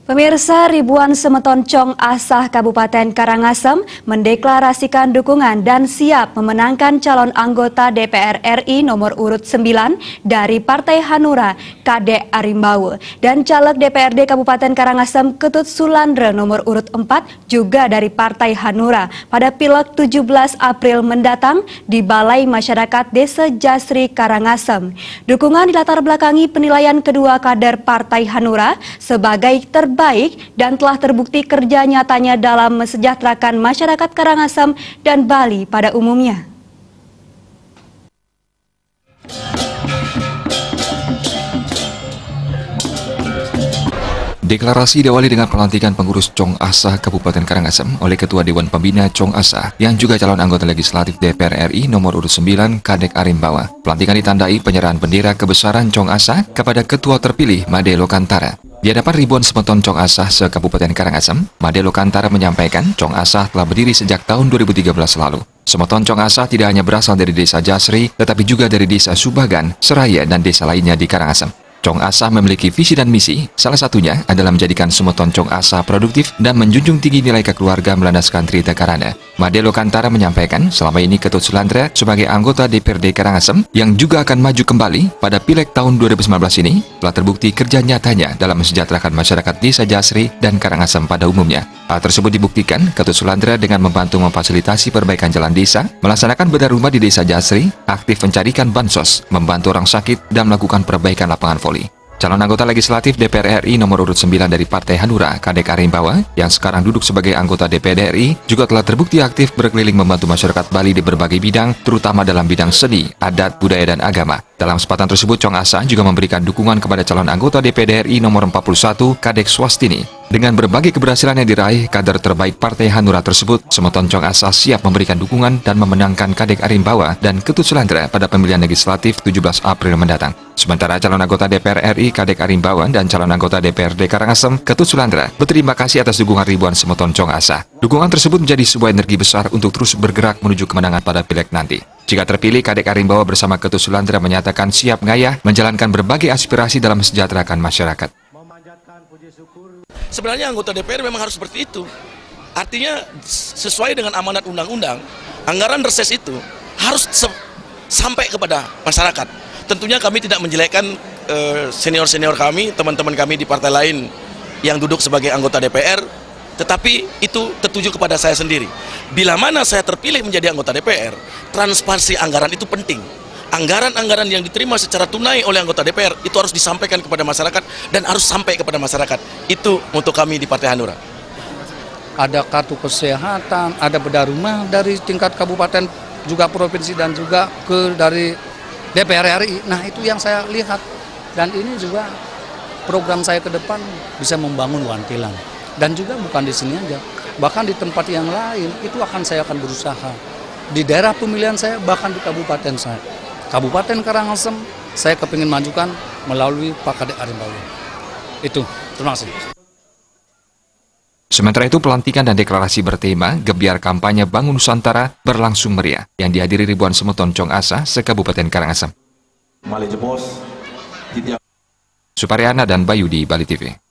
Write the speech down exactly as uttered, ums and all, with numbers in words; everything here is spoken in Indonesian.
Pemirsa, ribuan semeton Cong Asah Kabupaten Karangasem mendeklarasikan dukungan dan siap memenangkan calon anggota D P R R I nomor urut sembilan dari Partai Hanura, Kadek Arimbawe, dan caleg D P R D Kabupaten Karangasem Ketut Sulandre nomor urut empat juga dari Partai Hanura pada Pileg tujuh belas April mendatang di Balai Masyarakat Desa Jasri Karangasem. Dukungan dilatar belakangi penilaian kedua kader Partai Hanura sebagai terbaik baik dan telah terbukti kerja nyatanya dalam mensejahterakan masyarakat Karangasem dan Bali pada umumnya. Deklarasi diawali dengan pelantikan pengurus Cong Asah Kabupaten Karangasem oleh Ketua Dewan Pembina Cong Asah yang juga calon anggota legislatif D P R R I nomor urut sembilan Kadek Arimbawe. Pelantikan ditandai penyerahan bendera kebesaran Cong Asah kepada Ketua terpilih Made Lokantara. Di hadapan ribuan semeton Cong Asah se-Kabupaten Karangasem, Made Lokantara menyampaikan Cong Asah telah berdiri sejak tahun dua ribu tiga belas lalu. Semeton Cong Asah tidak hanya berasal dari desa Jasri, tetapi juga dari desa Subagan, Seraya, dan desa lainnya di Karangasem. Cong Asah memiliki visi dan misi, salah satunya adalah menjadikan semeton Cong Asah produktif dan menjunjung tinggi nilai kekeluarga melandaskan Trita Karana. Made Lokantara menyampaikan selama ini Ketut Sulandre sebagai anggota D P R D Karangasem yang juga akan maju kembali pada Pileg tahun dua ribu sembilan belas ini telah terbukti kerja nyatanya dalam mensejahterakan masyarakat desa Jasri dan Karangasem pada umumnya. Hal tersebut dibuktikan Ketut Sulandre dengan membantu memfasilitasi perbaikan jalan desa, melaksanakan bedah rumah di desa Jasri, aktif mencarikan bansos, membantu orang sakit, dan melakukan perbaikan lapangan voli. Calon anggota legislatif D P R R I nomor urut sembilan dari Partai Hanura, Kadek Arimbawe, yang sekarang duduk sebagai anggota D P R D R I, juga telah terbukti aktif berkeliling membantu masyarakat Bali di berbagai bidang, terutama dalam bidang seni, adat, budaya, dan agama. Dalam kesempatan tersebut, Cong Asah juga memberikan dukungan kepada calon anggota D P R D R I nomor empat puluh satu, Kadek Swastini. Dengan berbagai keberhasilan yang diraih kader terbaik Partai Hanura tersebut, semeton Cong Asah siap memberikan dukungan dan memenangkan Kadek Arimbawe dan Ketut Sulandre pada pemilihan legislatif tujuh belas April mendatang. Sementara calon anggota D P R R I Kadek Arimbawe dan calon anggota D P R D Karangasem Ketut Sulandre berterima kasih atas dukungan ribuan semeton Cong Asah. Dukungan tersebut menjadi sebuah energi besar untuk terus bergerak menuju kemenangan pada Pileg nanti. Jika terpilih, Kadek Arimbawe bersama Ketut Sulandre menyatakan siap ngayah menjalankan berbagai aspirasi dalam mensejahterakan masyarakat. Sebenarnya anggota D P R memang harus seperti itu. Artinya sesuai dengan amanat undang-undang, anggaran reses itu harus sampai kepada masyarakat. Tentunya kami tidak menjelekkan senior-senior kami, teman-teman kami di partai lain yang duduk sebagai anggota D P R, tetapi itu tertuju kepada saya sendiri. Bila mana saya terpilih menjadi anggota D P R, transparansi anggaran itu penting. Anggaran-anggaran yang diterima secara tunai oleh anggota D P R itu harus disampaikan kepada masyarakat dan harus sampai kepada masyarakat. Itu untuk kami di Partai Hanura. Ada kartu kesehatan, ada bedah rumah dari tingkat kabupaten, juga provinsi, dan juga ke dari D P R R I. Nah, itu yang saya lihat. Dan ini juga program saya ke depan bisa membangun Wantilan. Dan juga bukan di sini aja, bahkan di tempat yang lain itu akan saya akan berusaha. Di daerah pemilihan saya, bahkan di kabupaten saya. Kabupaten Karangasem, saya kepingin majukan melalui Pak Kadek Arimbawe. Itu, terima kasih. Sementara itu, pelantikan dan deklarasi bertema Gebiar Kampanye Bangun Nusantara berlangsung meriah yang dihadiri ribuan semeton Cong Asah se-Kabupaten Karangasem. Suparyana dan Bayu di Bali T V.